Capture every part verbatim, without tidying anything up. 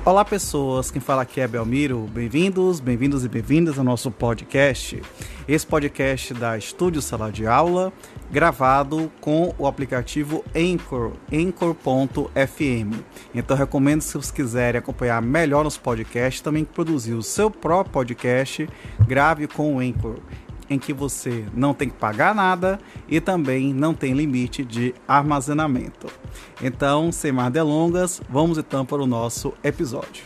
Olá pessoas, quem fala aqui é Belmiro, bem-vindos, bem-vindos e bem-vindas ao nosso podcast. Esse podcast da Estúdio Sala de Aula, gravado com o aplicativo Anchor, anchor ponto f m. Então recomendo, se vocês quiserem acompanhar melhor nos podcasts, também produzir o seu próprio podcast, grave com o Anchor, em que você não tem que pagar nada e também não tem limite de armazenamento. Então, sem mais delongas, vamos então para o nosso episódio.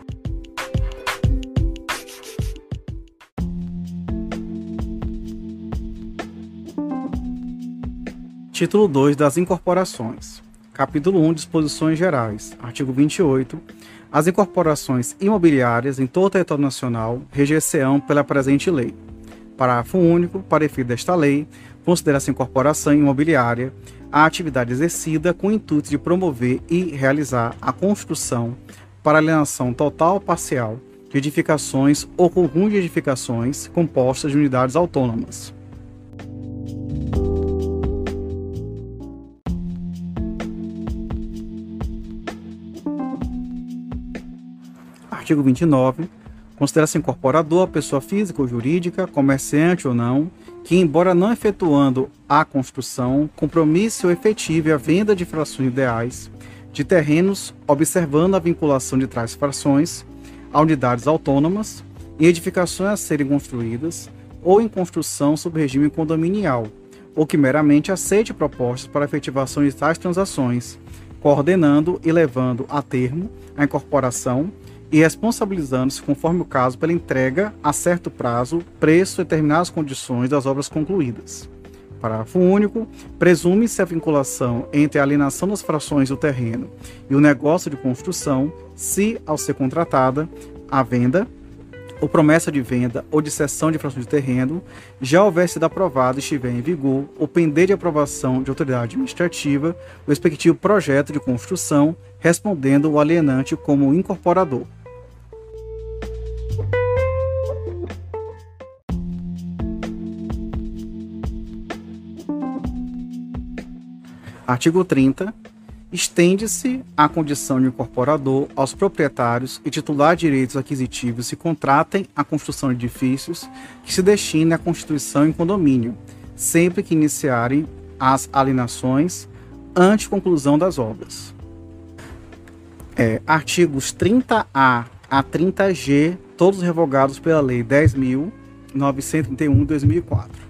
Título dois das incorporações. Capítulo um, disposições gerais. Artigo vinte e oito. As incorporações imobiliárias em todo o território nacional reger-se-ão pela presente lei. Parágrafo único. Para efeito desta lei, considera-se incorporação imobiliária a atividade exercida com o intuito de promover e realizar a construção para alienação total ou parcial de edificações ou conjunto de edificações compostas de unidades autônomas. Artigo vinte e nove. Considera-se incorporador a pessoa física ou jurídica, comerciante ou não, que, embora não efetuando a construção, compromisso ou efetive a venda de frações ideais de terrenos, observando a vinculação de tais frações a unidades autônomas, em edificações a serem construídas ou em construção sob regime condominial, ou que meramente aceite propostas para a efetivação de tais transações, coordenando e levando a termo a incorporação e responsabilizando-se, conforme o caso, pela entrega a certo prazo, preço e determinadas condições das obras concluídas. Parágrafo único. Presume-se a vinculação entre a alienação das frações do terreno e o negócio de construção, se, ao ser contratada, a venda, ou promessa de venda ou de cessão de frações de terreno, já houver sido aprovado e estiver em vigor, ou pender de aprovação de autoridade administrativa, o respectivo projeto de construção, respondendo o alienante como incorporador. Artigo trinta. Estende-se a condição de incorporador aos proprietários e titulares de direitos aquisitivos que contratem a construção de edifícios que se destinem à constituição em condomínio, sempre que iniciarem as alienações antes conclusão das obras. É, artigos trinta A a trinta G, todos revogados pela Lei dez mil novecentos e trinta e um de dois mil e quatro.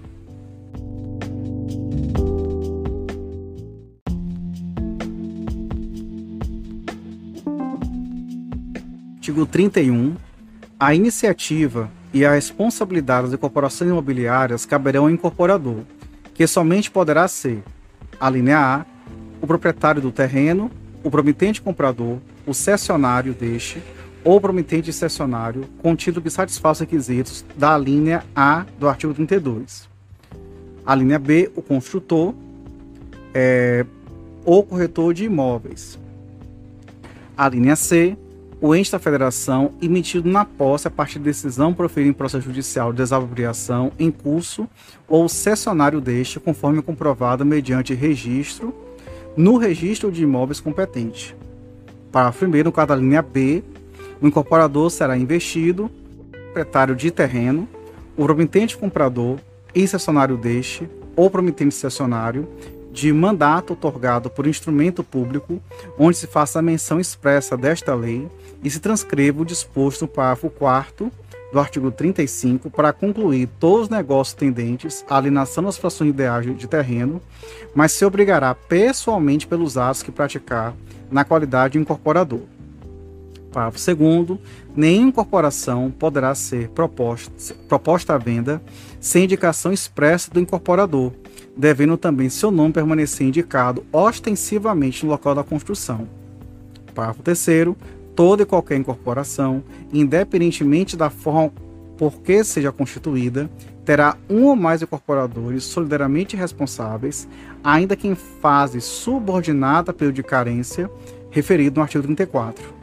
Artigo trinta e um. A iniciativa e a responsabilidade das incorporações imobiliárias caberão ao incorporador, que somente poderá ser: a linha A, o proprietário do terreno, o promitente comprador, o cessionário deste ou promitente cessionário, contido que satisfaça os requisitos da linha A do artigo trinta e dois. A linha B, o construtor é, ou corretor de imóveis. A linha C, o ente da federação emitido na posse a partir de decisão proferida em processo judicial de desapropriação em curso ou o cessionário deste, conforme comprovada mediante registro no registro de imóveis competente. Parágrafo primeiro. No caso da linha B, o incorporador será investido, o proprietário de terreno, o promitente comprador e cessionário deste ou promitente cessionário de mandato otorgado por instrumento público, onde se faça a menção expressa desta lei e se transcreva o disposto no parágrafo quarto do artigo trinta e cinco para concluir todos os negócios tendentes à alienação das frações ideais de terreno, mas se obrigará pessoalmente pelos atos que praticar na qualidade de incorporador. Parágrafo segundo. Nenhuma incorporação poderá ser proposta, proposta à venda sem indicação expressa do incorporador, devendo também seu nome permanecer indicado ostensivamente no local da construção. Parágrafo terceiro. Toda e qualquer incorporação, independentemente da forma por que seja constituída, terá um ou mais incorporadores solidariamente responsáveis, ainda que em fase subordinada pelo de carência, referido no artigo trinta e quatro.